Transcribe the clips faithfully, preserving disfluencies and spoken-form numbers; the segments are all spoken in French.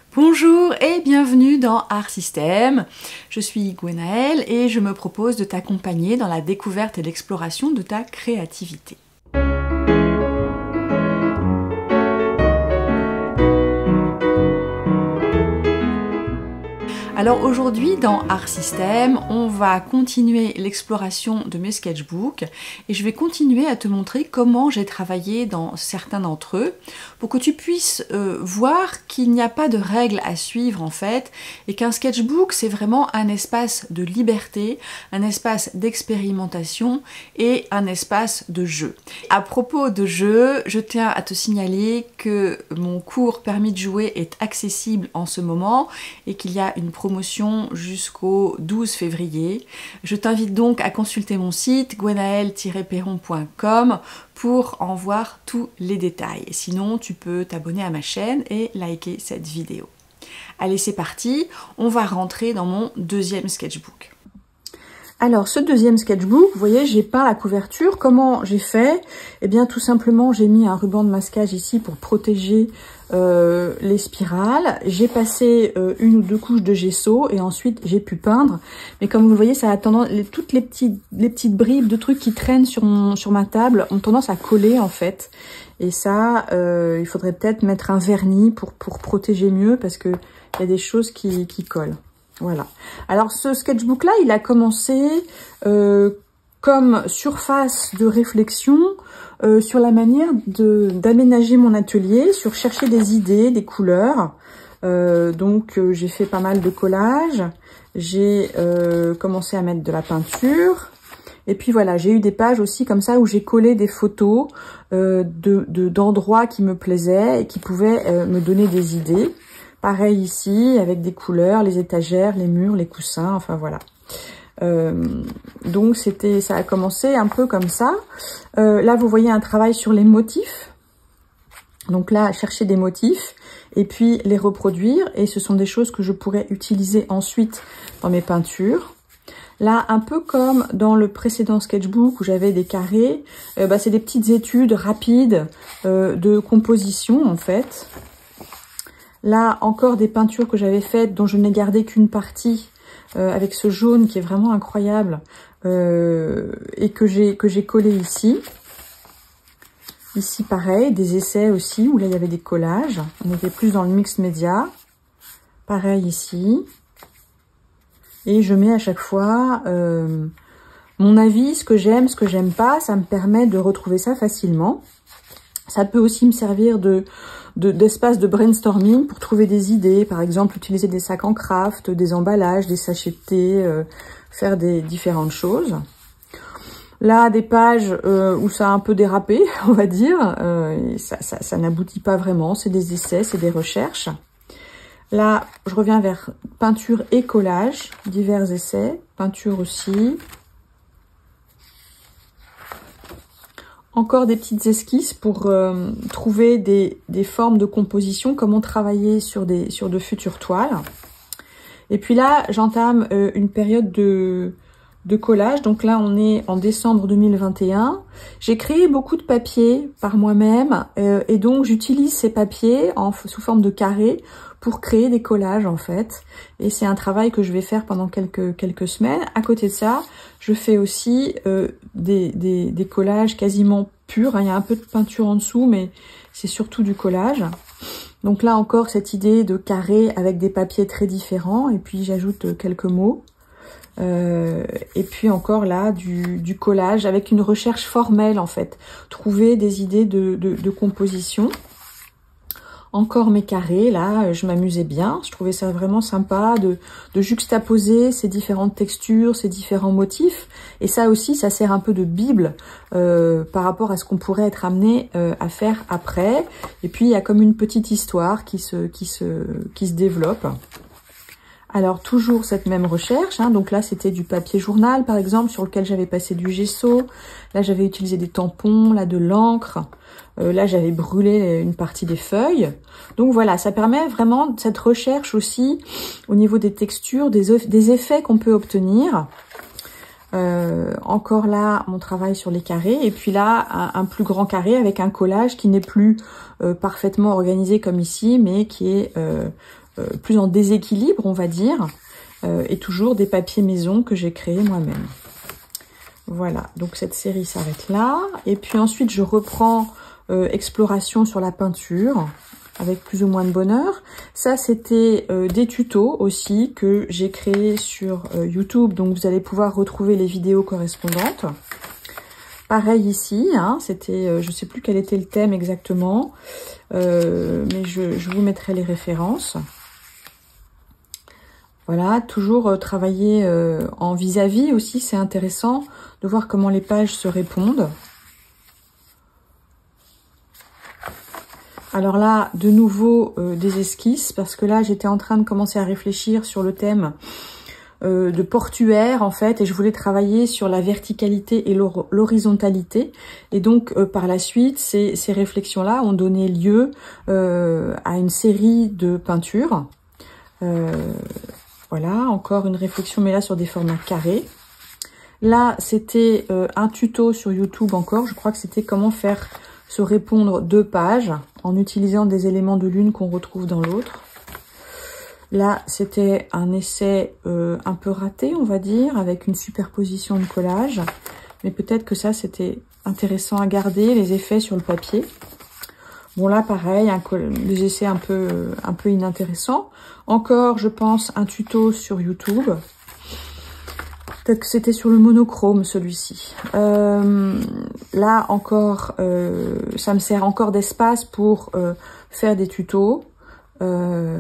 Bonjour et bienvenue dans Art System. Je suis Gwenaëlle et je me propose de t'accompagner dans la découverte et l'exploration de ta créativité. Alors aujourd'hui dans Art System, on va continuer l'exploration de mes sketchbooks et je vais continuer à te montrer comment j'ai travaillé dans certains d'entre eux pour que tu puisses euh, voir qu'il n'y a pas de règles à suivre en fait et qu'un sketchbook c'est vraiment un espace de liberté, un espace d'expérimentation et un espace de jeu. À propos de jeu, je tiens à te signaler que mon cours Permis de jouer est accessible en ce moment et qu'il y a une promotion jusqu'au douze février. Je t'invite donc à consulter mon site gwenaelle tiret perron point com pour en voir tous les détails. Et sinon, tu peux t'abonner à ma chaîne et liker cette vidéo. Allez, c'est parti, on va rentrer dans mon deuxième sketchbook. Alors, ce deuxième sketchbook, vous voyez, j'ai peint la couverture. Comment j'ai fait? Eh bien, tout simplement, j'ai mis un ruban de masquage ici pour protéger euh, les spirales. J'ai passé euh, une ou deux couches de gesso et ensuite, j'ai pu peindre. Mais comme vous le voyez, ça a tendance, les, toutes les petites, les petites bribes de trucs qui traînent sur, mon, sur ma table ont tendance à coller, en fait. Et ça, euh, il faudrait peut-être mettre un vernis pour, pour protéger mieux parce que il y a des choses qui, qui collent. Voilà. Alors ce sketchbook là, il a commencé euh, comme surface de réflexion euh, sur la manière de d'aménager mon atelier, sur chercher des idées, des couleurs. Euh, donc euh, j'ai fait pas mal de collages, j'ai euh, commencé à mettre de la peinture. Et puis voilà, j'ai eu des pages aussi comme ça où j'ai collé des photos euh, de, de, d'endroits qui me plaisaient et qui pouvaient euh, me donner des idées. Pareil ici, avec des couleurs, les étagères, les murs, les coussins, enfin voilà. Euh, donc c'était, ça a commencé un peu comme ça. Euh, là, vous voyez un travail sur les motifs. Donc là, chercher des motifs et puis les reproduire. Et ce sont des choses que je pourrais utiliser ensuite dans mes peintures. Là, un peu comme dans le précédent sketchbook où j'avais des carrés, euh, bah, c'est des petites études rapides euh, de composition en fait. Là, encore des peintures que j'avais faites dont je n'ai gardé qu'une partie euh, avec ce jaune qui est vraiment incroyable euh, et que j'ai que j'ai collé ici. Ici, pareil, des essais aussi où là, il y avait des collages. On était plus dans le mix média. Pareil ici. Et je mets à chaque fois euh, mon avis, ce que j'aime, ce que j'aime pas. Ça me permet de retrouver ça facilement. Ça peut aussi me servir de d'espace de, de brainstorming pour trouver des idées, par exemple utiliser des sacs en craft, des emballages, des sachets de thé, euh, faire des différentes choses. Là, des pages euh, où ça a un peu dérapé, on va dire, euh, et ça, ça, ça n'aboutit pas vraiment, c'est des essais, c'est des recherches. Là, je reviens vers peinture et collage, divers essais, peinture aussi. Encore des petites esquisses pour euh, trouver des, des formes de composition, comment travailler sur, des, sur de futures toiles. Et puis là, j'entame euh, une période de, de collage. Donc là, on est en décembre deux mille vingt et un. J'ai créé beaucoup de papiers par moi-même euh, et donc j'utilise ces papiers en, sous forme de carrés pour créer des collages en fait. Et c'est un travail que je vais faire pendant quelques, quelques semaines. À côté de ça, je fais aussi euh, des, des, des collages quasiment purs. Il y a un peu de peinture en dessous, mais c'est surtout du collage. Donc là encore, cette idée de carré avec des papiers très différents. Et puis j'ajoute quelques mots. Euh, et puis encore là, du, du collage avec une recherche formelle en fait. Trouver des idées de, de, de composition. Encore mes carrés, là, je m'amusais bien. Je trouvais ça vraiment sympa de, de juxtaposer ces différentes textures, ces différents motifs. Et ça aussi, ça sert un peu de bible euh, par rapport à ce qu'on pourrait être amené euh, à faire après. Et puis, il y a comme une petite histoire qui se, qui se, qui se développe. Alors, toujours cette même recherche. Hein. Donc là, c'était du papier journal, par exemple, sur lequel j'avais passé du gesso. Là, j'avais utilisé des tampons, là, de l'encre. Euh, là, j'avais brûlé une partie des feuilles. Donc voilà, ça permet vraiment cette recherche aussi au niveau des textures, des, des effets qu'on peut obtenir. Euh, encore là, mon travail sur les carrés. Et puis là, un, un plus grand carré avec un collage qui n'est plus euh, parfaitement organisé comme ici, mais qui est... Euh, euh, plus en déséquilibre, on va dire, euh, et toujours des papiers maison que j'ai créés moi-même. Voilà, donc cette série s'arrête là. Et puis ensuite, je reprends euh, exploration sur la peinture, avec plus ou moins de bonheur. Ça, c'était euh, des tutos aussi que j'ai créés sur euh, YouTube, donc vous allez pouvoir retrouver les vidéos correspondantes. Pareil ici, hein, c'était, euh, je sais plus quel était le thème exactement, euh, mais je, je vous mettrai les références. Voilà, toujours euh, travailler euh, en vis-à-vis aussi, c'est intéressant de voir comment les pages se répondent. Alors là, de nouveau, euh, des esquisses, parce que là, j'étais en train de commencer à réfléchir sur le thème euh, de portuaire, en fait, et je voulais travailler sur la verticalité et l'horizontalité. Et donc, euh, par la suite, ces, ces réflexions-là ont donné lieu euh, à une série de peintures. Euh, voilà, encore une réflexion, mais là, sur des formats carrés. Là, c'était euh, un tuto sur YouTube encore, je crois que c'était comment faire se répondre deux pages en utilisant des éléments de l'une qu'on retrouve dans l'autre. Là, c'était un essai euh, un peu raté, on va dire, avec une superposition de collage. Mais peut-être que ça, c'était intéressant à garder, les effets sur le papier. Bon, là, pareil, un, des essais un peu, un peu inintéressants. Encore, je pense, un tuto sur YouTube. Peut-être que c'était sur le monochrome, celui-ci. Euh, là, encore, euh, ça me sert encore d'espace pour euh, faire des tutos. Euh,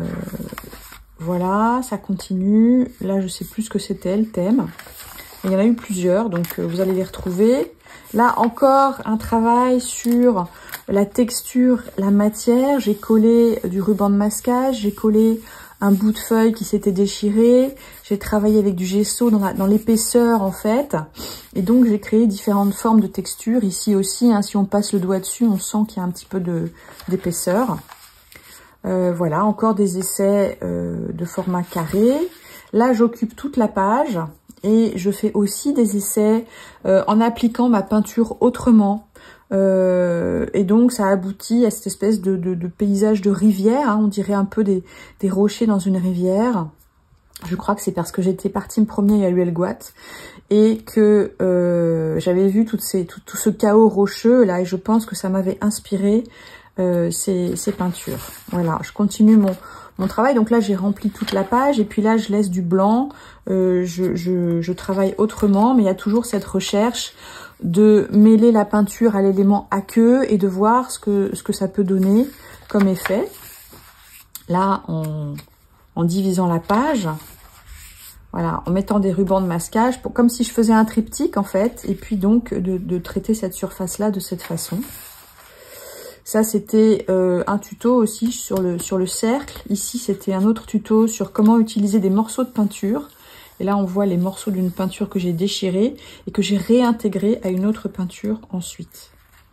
voilà, ça continue. Là, je sais plus ce que c'était, le thème. Il y en a eu plusieurs, donc euh, vous allez les retrouver. Là, encore un travail sur la texture, la matière. J'ai collé du ruban de masquage, j'ai collé un bout de feuille qui s'était déchiré. J'ai travaillé avec du gesso dans l'épaisseur, en fait. Et donc, j'ai créé différentes formes de textures. Ici aussi, hein, si on passe le doigt dessus, on sent qu'il y a un petit peu d'épaisseur. Euh, voilà, encore des essais euh, de format carré. Là, j'occupe toute la page. Et je fais aussi des essais euh, en appliquant ma peinture autrement. Euh, et donc ça aboutit à cette espèce de, de, de paysage de rivière, hein, on dirait un peu des, des rochers dans une rivière. Je crois que c'est parce que j'étais partie me promener à Huelgoat et que euh, j'avais vu toutes ces, tout, tout ce chaos rocheux là, et je pense que ça m'avait inspiré euh, ces, ces peintures. Voilà, je continue mon, mon travail. Donc là, j'ai rempli toute la page et puis là, je laisse du blanc. Euh, je, je, je travaille autrement, mais il y a toujours cette recherche de mêler la peinture à l'élément aqueux et de voir ce que, ce que ça peut donner comme effet. Là, en, en divisant la page, voilà, en mettant des rubans de masquage, pour, comme si je faisais un triptyque en fait, et puis donc de, de traiter cette surface-là de cette façon. Ça, c'était euh, un tuto aussi sur le, sur le cercle. Ici, c'était un autre tuto sur comment utiliser des morceaux de peinture. Et là, on voit les morceaux d'une peinture que j'ai déchirée et que j'ai réintégrée à une autre peinture ensuite.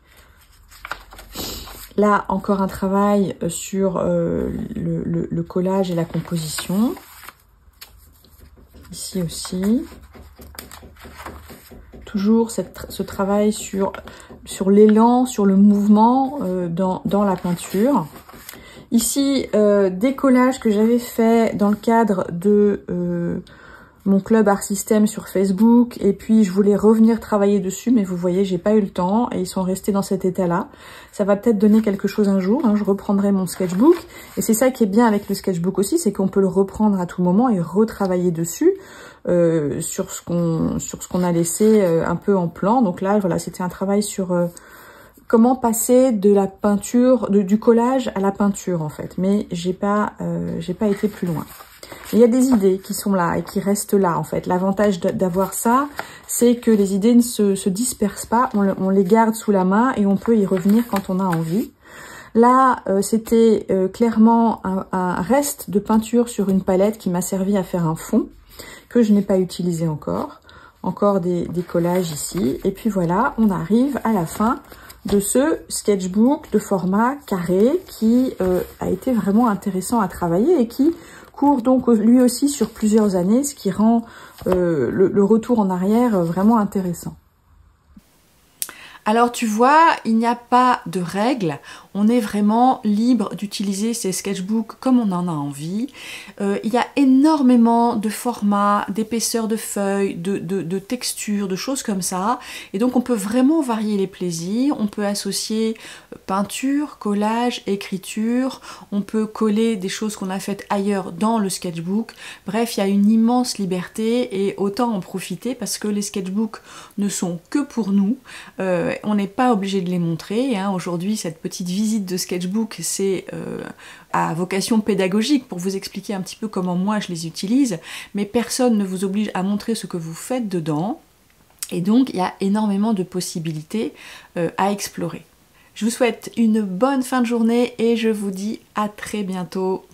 Là, encore un travail sur euh, le, le, le collage et la composition. Ici aussi. Toujours cette, ce travail sur, sur l'élan, sur le mouvement euh, dans, dans la peinture. Ici, euh, des collages que j'avais fait dans le cadre de euh, mon club Art System sur Facebook. Et puis, je voulais revenir travailler dessus, mais vous voyez, j'ai pas eu le temps et ils sont restés dans cet état-là. Ça va peut-être donner quelque chose un jour. Hein, je reprendrai mon sketchbook. Et c'est ça qui est bien avec le sketchbook aussi, c'est qu'on peut le reprendre à tout moment et retravailler dessus. Euh, sur ce qu'on sur ce qu'on a laissé euh, un peu en plan. Donc là, voilà, c'était un travail sur euh, comment passer de la peinture, de, du collage à la peinture en fait. Mais j'ai pas euh, j'ai pas été plus loin. Il y a des idées qui sont là et qui restent là en fait. L'avantage d'avoir ça, c'est que les idées ne se, se dispersent pas. On, on les garde sous la main et on peut y revenir quand on a envie. Là, euh, c'était euh, clairement un, un reste de peinture sur une palette qui m'a servi à faire un fond que je n'ai pas utilisé encore. Encore des, des collages ici. Et puis voilà, on arrive à la fin de ce sketchbook de format carré qui euh, a été vraiment intéressant à travailler et qui court donc lui aussi sur plusieurs années, ce qui rend euh, le, le retour en arrière vraiment intéressant. Alors tu vois, il n'y a pas de règle. On est vraiment libre d'utiliser ces sketchbooks comme on en a envie. Euh, il y a énormément de formats, d'épaisseur de feuilles, de, de, de textures, de choses comme ça. Et donc on peut vraiment varier les plaisirs. On peut associer peinture, collage, écriture. On peut coller des choses qu'on a faites ailleurs dans le sketchbook. Bref, il y a une immense liberté et autant en profiter parce que les sketchbooks ne sont que pour nous. Euh, on n'est pas obligé de les montrer. Hein. Aujourd'hui, cette petite visite de sketchbook, c'est euh, à vocation pédagogique pour vous expliquer un petit peu comment moi je les utilise, mais personne ne vous oblige à montrer ce que vous faites dedans. Et donc, il y a énormément de possibilités euh, à explorer. Je vous souhaite une bonne fin de journée et je vous dis à très bientôt.